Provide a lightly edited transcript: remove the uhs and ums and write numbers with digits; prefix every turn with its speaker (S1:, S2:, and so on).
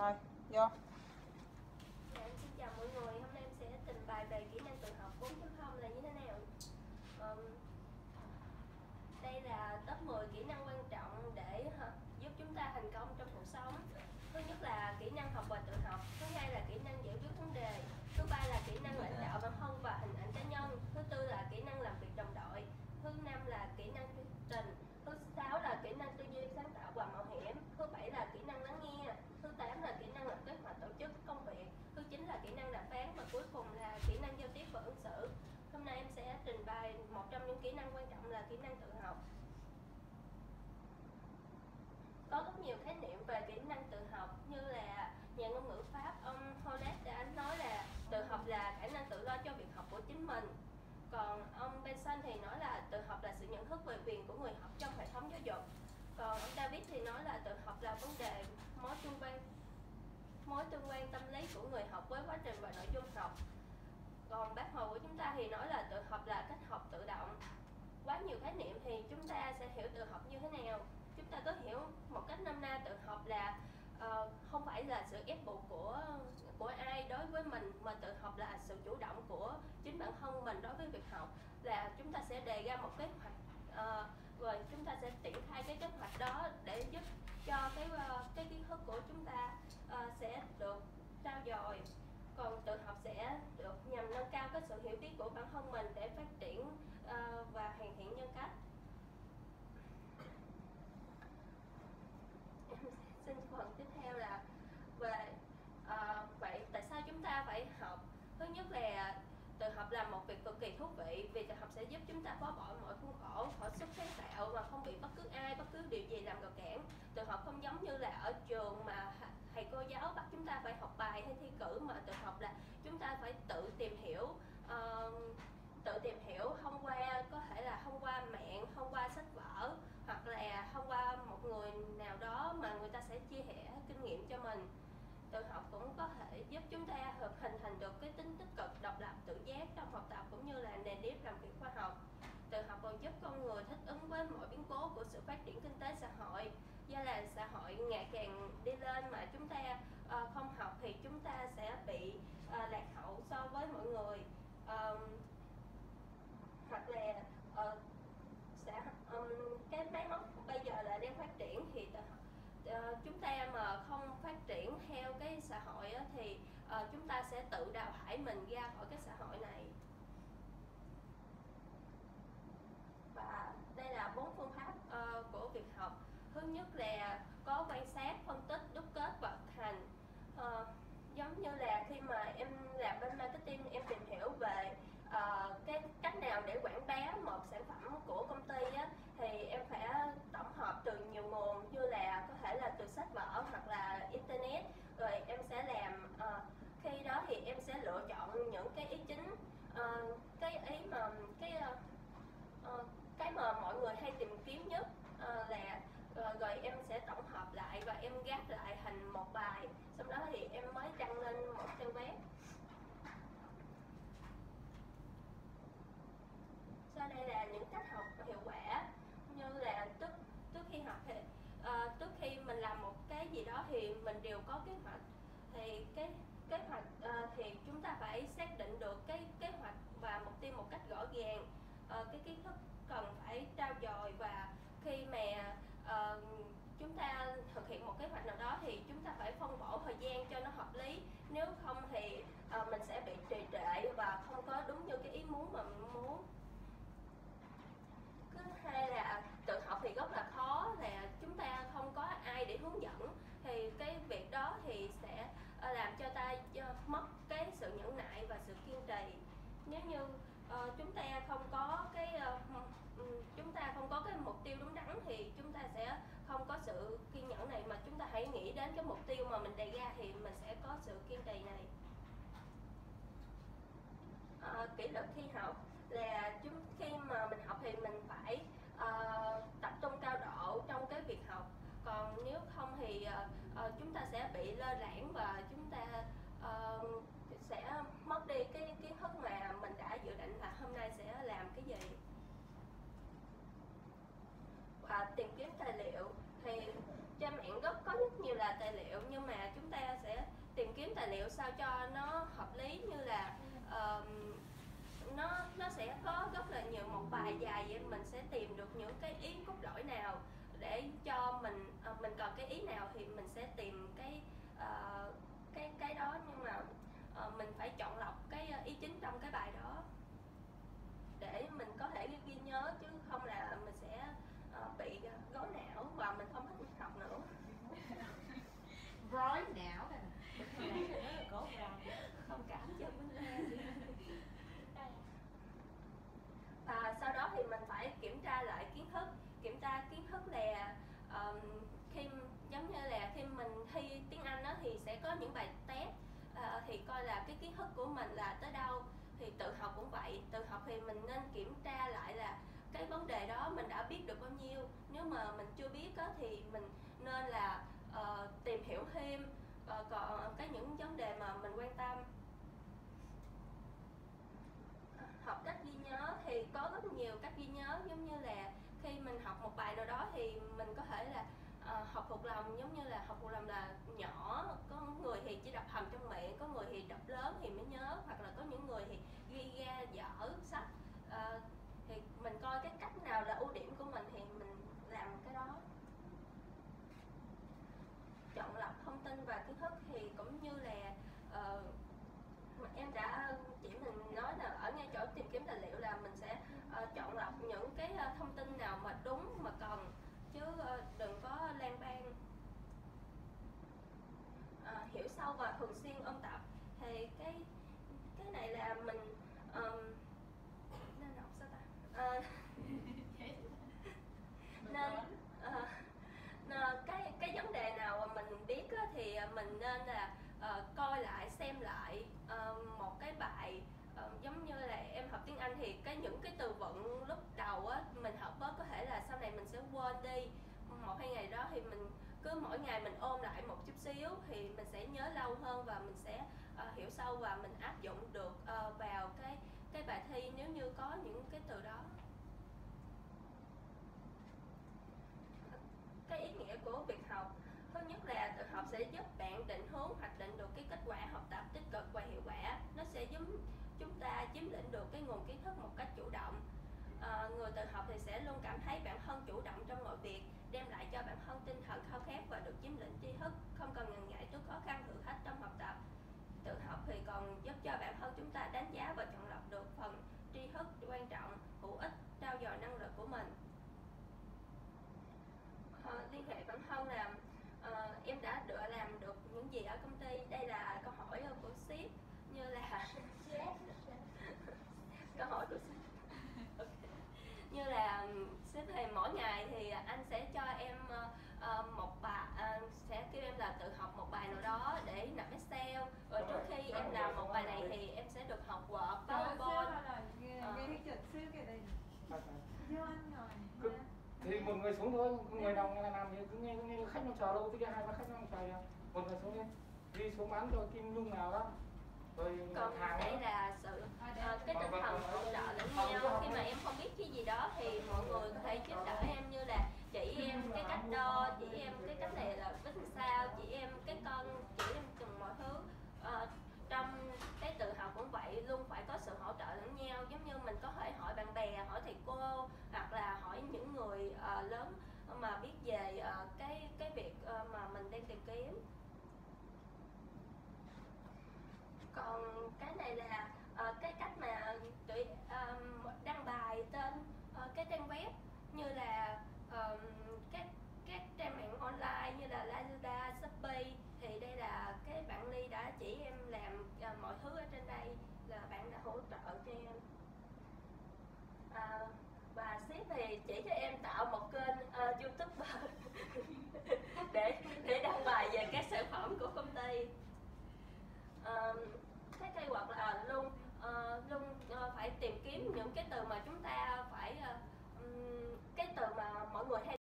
S1: Rồi, vô.
S2: Dạ, em xin chào mọi người, hôm nay em sẽ trình bày về kỹ năng tự học 4.0 là như thế nào. Đây là top 10 kỹ năng quan trọng để giúp chúng ta thành công trong cuộc sống. Thứ nhất là kỹ năng học và tự học, thứ hai là kỹ năng giải quyết vấn đề, thứ ba là kỹ năng lãnh đạo bản thân và hình ảnh cá nhân, thứ tư là kỹ năng làm việc đồng đội, thứ năm là kỹ năng thuyết trình, thứ sáu là kỹ năng tư duy sáng tạo và mạo hiểm, thứ bảy là kỹ năng lắng nghe, thứ tám là kỹ năng lập kế hoạch tổ chức công việc, thứ chín là kỹ năng đàm phán và cuối cùng là kỹ năng giao tiếp và ứng xử. Hôm nay em sẽ trình bày một trong những kỹ năng quan trọng là kỹ năng tự học. Có rất nhiều khái niệm về kỹ năng tự học, như là nhà ngôn ngữ Pháp ông Hollès đã nói là tự học là khả năng tự lo cho việc học của chính mình. Còn ông Benson thì nói là tự học là sự nhận thức về quyền của người học trong hệ thống giáo dục. Còn ông David thì nói là tự học là vấn đề mối tương quan tâm lý của người học với quá trình và nội dung học. Còn bác Hồ của chúng ta thì nói là tự học là cách học tự động. Quá nhiều khái niệm thì chúng ta sẽ hiểu tự học như thế nào? Chúng ta có hiểu một cách nôm na tự học là không phải là sự ép buộc của ai đối với mình, mà tự học là sự chủ động của chính bản thân mình đối với việc học. Là chúng ta sẽ đề ra một kế hoạch rồi chúng ta sẽ triển khai cái kế hoạch đó để giúp cho cái kiến thức của chúng ta sẽ được trau dồi. Còn tự học sẽ được nhằm nâng cao cái sự hiểu biết của bản thân mình để phát triển và hoàn thiện nhân cách. Xin phần tiếp theo là về vậy tại sao chúng ta phải học? Thứ nhất là tự học là một việc cực kỳ thú vị, vì tự học sẽ giúp chúng ta phá bỏ mọi khuôn khổ, khỏi sức sáng tạo và không bị bất cứ ai, bất cứ điều gì làm rào cản. Tự học không giống như là ở trường mà thầy cô giáo bắt chúng ta phải học bài hay thi cử, mà tự học là chúng ta phải tự tìm hiểu thông qua, có thể là thông qua mạng, thông qua sách vở, hoặc là thông qua một người nào đó mà người ta sẽ chia sẻ kinh nghiệm cho mình. Tự học cũng có thể giúp chúng ta hình thành được cái tính tích cực, độc lập, tự giác trong học tập cũng như là nền nếp làm việc khoa học. Tự học còn giúp con người thích ứng với mọi biến cố của sự phát triển kinh tế xã hội. Do là xã hội ngày càng đi lên mà chúng ta không học thì chúng ta sẽ bị lạc hậu so với mọi người. Hoặc là cái máy móc bây giờ là đang phát triển thì chúng ta mà không phát triển theo cái xã hội thì chúng ta sẽ tự đào thải mình ra khỏi cái xã hội này. Và đây là 4 phương pháp của việc học. Thứ nhất là có quan sát, phân tích, đúc kết và thực hành. Giống như là khi mà em làm bên marketing, em tìm hiểu về cái cách nào để quảng bá một sản phẩm của công ty á, thì em phải tổng hợp từ nhiều nguồn, như là có thể là từ sách vở hoặc là internet, rồi em sẽ làm khi đó thì em sẽ lựa chọn những cái ý chính, cái ý mà cái mà mọi người hay tìm kiếm nhất, rồi em sẽ tổng hợp lại và em ghép lại thành một bài, sau đó thì em mới đăng lên một trang web. Sau đây là những cách học hiệu quả, như là trước khi học thì trước khi mình làm một cái gì đó thì mình đều có kế hoạch. Thì cái kế hoạch thì chúng ta phải xác định được cái kế hoạch và mục tiêu một cách rõ ràng. Cái kiến thức cần phải trau dồi, và khi mà chúng ta thực hiện một kế hoạch nào đó thì chúng ta phải phân bổ thời gian cho nó hợp lý, nếu không thì mình sẽ bị trì trệ và không có đúng như cái ý muốn mà mình muốn. Thứ hai là tự học thì rất là khó, là chúng ta không có ai để hướng dẫn, thì cái việc đó thì sẽ làm cho ta mất cái sự nhẫn nại và sự kiên trì. Nếu như chúng ta không có cái mục tiêu đúng đắn thì chúng ta sẽ không có sự kiên nhẫn này, mà chúng ta hãy nghĩ đến cái mục tiêu mà mình đề ra thì mình sẽ có sự kiên trì này. Kỷ luật khi học là khi mà mình học thì mình phải tập trung cao độ trong cái việc học, còn nếu không thì chúng ta sẽ bị lơ đãng và chúng ta sẽ mất đi cái kiến thức mà mình đã dự định là hôm nay sẽ làm cái gì. Và tìm kiếm tài liệu thì trên mạng có rất nhiều là tài liệu, nhưng mà chúng ta liệu sao cho nó hợp lý, như là nó sẽ có rất là nhiều, một bài dài vậy mình sẽ tìm được những cái ý cốt lõi nào để cho mình cần cái ý nào thì mình sẽ tìm cái đó, nhưng mà mình phải chọn lọc cái ý chính trong cái bài đó để mình có thể ghi nhớ, chứ không là mình sẽ bị rối não và mình không thích học nữa.
S1: Rối não nè.
S2: Không cảm cho mình. Và sau đó thì mình phải kiểm tra lại kiến thức. Kiểm tra kiến thức là khi giống như là khi mình thi tiếng Anh đó, thì sẽ có những bài test thì coi là cái kiến thức của mình là tới đâu. Thì tự học cũng vậy, tự học thì mình nên kiểm tra lại là cái vấn đề đó mình đã biết được bao nhiêu. Nếu mà mình chưa biết đó, thì mình nên là tìm hiểu thêm còn những vấn đề mà mình quan tâm. Học cách ghi nhớ thì có rất nhiều cách ghi nhớ, giống như là khi mình học một bài nào đó thì mình có thể là học thuộc lòng, giống như là học thuộc lòng là nhỏ, có người thì chỉ đọc thầm trong miệng, có người thì đọc lớn thì mới nhớ, hoặc là có những người thì ghi ra vở sách. Thì mình coi cái cách nào là ưu điểm của mình thì mình làm cái đó. Chọn lọc thông tin và kiến thức thì cũng như là em đã chỉ mình nói là ở ngay chỗ tìm kiếm tài liệu là mình sẽ chọn lọc những cái thông tin nào mà đúng mà cần, chứ đừng có lan man. Hiểu sâu và thường xuyên ôn tập thì cái này là mình nên học sao ta, nên cái vấn đề nào mà mình biết á, thì mình nên là coi lại, xem lại một cái bài, giống như là em học tiếng Anh thì những cái từ vựng lúc đầu á mình học bớt, có thể là sau này mình sẽ quên đi. 1-2 ngày đó thì mình cứ mỗi ngày mình ôn lại một chút xíu thì mình sẽ nhớ lâu hơn, và mình sẽ hiểu sâu và mình áp dụng được vào cái bài thi nếu như có những cái từ đó. Cái ý nghĩa của việc học, thứ nhất là tự học sẽ giúp bạn định hướng, hoạch định được cái kết quả học tập tích cực và hiệu quả. Nó sẽ giúp chúng ta chiếm lĩnh được cái nguồn kiến thức một cách chủ động. Người tự học thì sẽ luôn cảm thấy bản thân chủ động trong mọi việc, đem lại cho bản thân tinh thần khao khát và được chiếm lĩnh tri thức, không cần ngần ngại trước khó khăn thử thách trong học tập. Tự học thì còn giúp cho bản thân chúng ta đánh giá và chọn lọc được phần tri thức quan trọng, hữu ích, trau dồi năng lực của mình. Liên hệ bản thân là em đã làm được những gì ở công ty. Đây là câu hỏi của sếp, như là câu hỏi của sếp. Như là sếp thì mỗi ngày thì anh sẽ cho em một bài, sẽ kêu em là tự học một bài nào đó để nộp Excel, rồi trước khi em làm một bài này thì em sẽ được học Word, PowerPoint.
S3: Thì một người xuống thôi, người nào làm thì cứ nghe khách nó chờ đâu, thì 2-3 khách nó chờ, một người xuống đi xuống bán cho Kim Nhung nào đó. Rồi
S2: còn
S3: hàng
S2: đây là sự cái tinh thần hỗ trợ lẫn nhau. Khi mà em không biết cái gì đó thì mọi người có thể giúp đỡ em, như là chỉ em cái cách đo, chỉ em cái cách này là vít sao, chỉ em cái cân, chỉ em từng mọi thứ. Trong cái tự học cũng vậy, luôn phải có sự hỗ trợ lẫn nhau. Giống như mình có thể hỏi bạn bè, hỏi thầy cô, hoặc là hỏi những người lớn mà biết về cái việc mà mình đang tìm kiếm. Còn cái này là cái cách mà tụi đăng bài trên cái trang web, như là các trang mạng online như là Lazada, Shopee. Thì đây là cái bạn Ly đã chỉ em làm mọi thứ ở trên đây, là bạn đã hỗ trợ cho em. Và sếp thì chỉ cho em tạo một kênh YouTuber để đăng bài về các sản phẩm của công ty. Cái keyword là luôn phải tìm kiếm những cái từ mà chúng ta phải cái từ mà mọi người hay